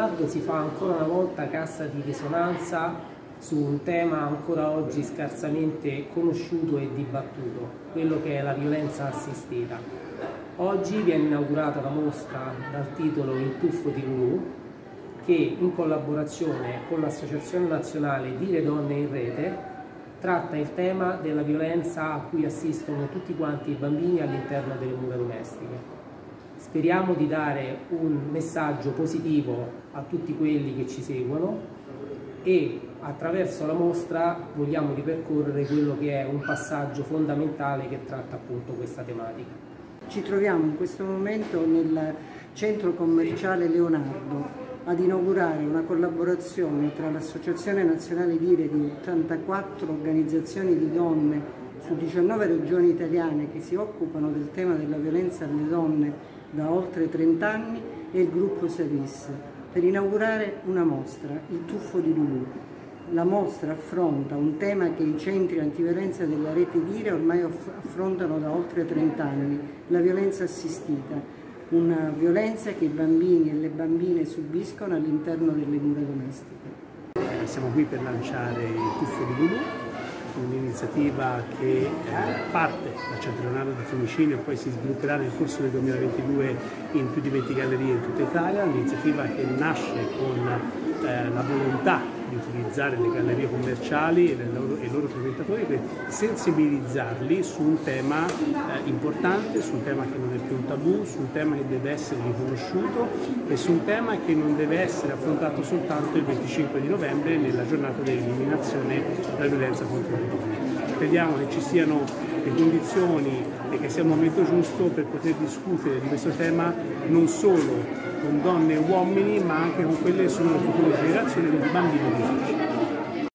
Leonardo si fa ancora una volta cassa di risonanza su un tema ancora oggi scarsamente conosciuto e dibattuto, quello che è la violenza assistita. Oggi viene inaugurata la mostra dal titolo Il tuffo di Lulù, che in collaborazione con l'Associazione Nazionale Dire Donne in Rete tratta il tema della violenza a cui assistono tutti quanti i bambini all'interno delle mura domestiche. Speriamo di dare un messaggio positivo a tutti quelli che ci seguono e attraverso la mostra vogliamo ripercorrere quello che è un passaggio fondamentale che tratta appunto questa tematica. Ci troviamo in questo momento nel centro commerciale Leonardo ad inaugurare una collaborazione tra l'Associazione Nazionale Dire di 84 organizzazioni di donne su 19 regioni italiane che si occupano del tema della violenza alle donne da oltre 30 anni e il gruppo Savis per inaugurare una mostra, Il tuffo di Lulù. La mostra affronta un tema che i centri antiviolenza della rete Dire ormai affrontano da oltre 30 anni, la violenza assistita. Una violenza che i bambini e le bambine subiscono all'interno delle mura domestiche. Siamo qui per lanciare il tuffo di Lulù, un'iniziativa che parte dal Centro Leonardo di Fiumicino e poi si svilupperà nel corso del 2022 in più di 20 gallerie in tutta Italia, un'iniziativa che nasce con la volontà di utilizzare le gallerie commerciali e i loro frequentatori per sensibilizzarli su un tema importante, su un tema che non è più un tabù, su un tema che deve essere riconosciuto e su un tema che non deve essere affrontato soltanto il 25 di novembre nella giornata dell'eliminazione della violenza contro le donne. Crediamo che ci siano le condizioni e che sia il momento giusto per poter discutere di questo tema non solo con donne e uomini, ma anche con quelle che sono le future generazioni, con i bambini di oggi.